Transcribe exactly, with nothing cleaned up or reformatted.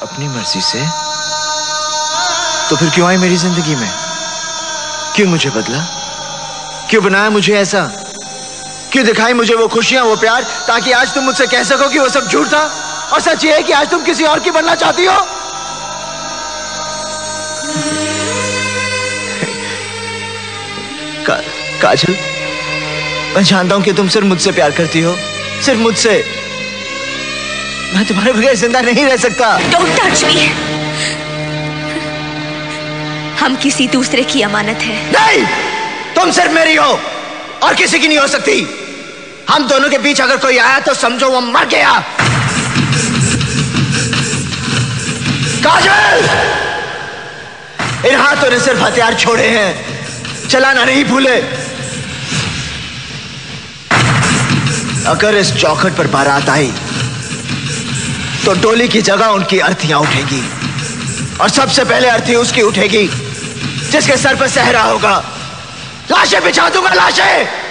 अपनी मर्जी से? तो फिर क्यों आई मेरी जिंदगी में? क्यों मुझे बदला? क्यों बनाया मुझे ऐसा? क्यों दिखाई मुझे वो खुशियां, वो प्यार, ताकि आज तुम मुझसे कह सको कि वो सब झूठ था और सच ये है कि आज तुम किसी और की बनना चाहती हो? का, काजल, मैं जानता हूं कि तुम सिर्फ मुझसे प्यार करती हो, सिर्फ मुझसे। मैं तुम्हारे बगैर जिंदा नहीं रह सकता। Don't touch me. हम किसी दूसरे की अमानत है। नहीं, तुम सिर्फ मेरी हो और किसी की नहीं हो सकती। हम दोनों के बीच अगर कोई आया तो समझो वो मर गया। काजल, इन हाथों ने सिर्फ हथियार छोड़े हैं, चलाना नहीं भूले। अगर इस चौखट पर बारात आई तो डोली की जगह उनकी अर्थियां उठेगी और सबसे पहले अर्थी उसकी उठेगी जिसके सर पर सहरा होगा। लाशें बिछा दूंगा, लाशें।